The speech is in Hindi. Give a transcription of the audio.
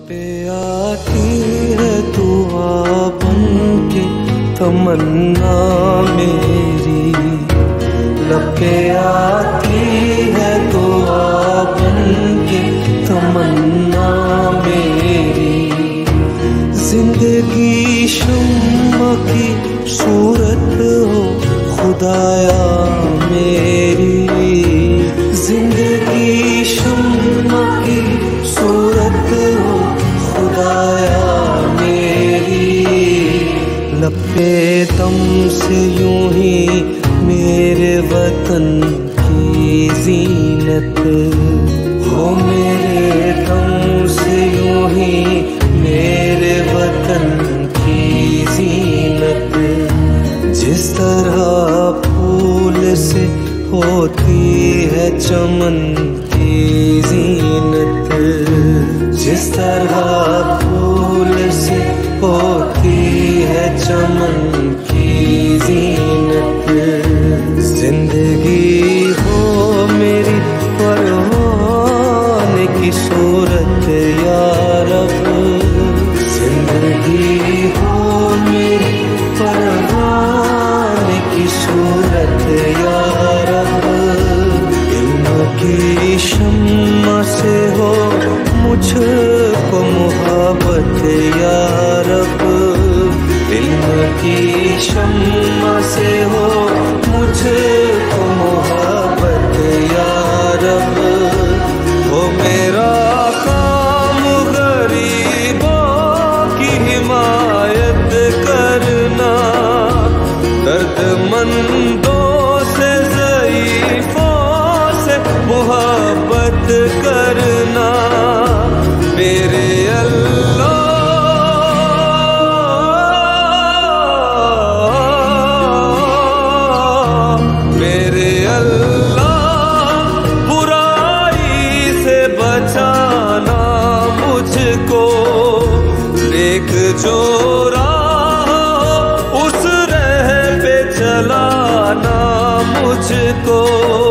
पे आती है दुआ बनके तमन्ना मेरी, लब पे आती है दुआ बनके तमन्ना मेरी। जिंदगी शम्मा की सूरत हो खुदाया मेरी, जिंदगी शम्मा की सूरत हो खुदाया मेरी। लपे दम से यूं ही मेरे वतन की जीनत हो, मेरे दम से यूं ही मेरे वतन की जीनत। जिस तरह फूल से होती है चमन की जीनत, जिस तरह फूल से होती है चमन की जीनत। जिंदगी हो मेरी परवाने की सूरत या रब, जिंदगी हो मेरी परवाने की सूरत या रब। इल्म की शम्मा से हो मुझको मोहब्बत या रब, इल्म की शम्मा से हो मुझको मोहब्बत या रब। हो मेरा काम गरीबों की हिमायत करना, दर्दमंदों से ज़ईफ़ों से मोहब्बत करना। मेरे अल्लाह मेरे अल्लाह बुराई से बचाना मुझको, देख जो राह उस राह पे चलाना मुझको।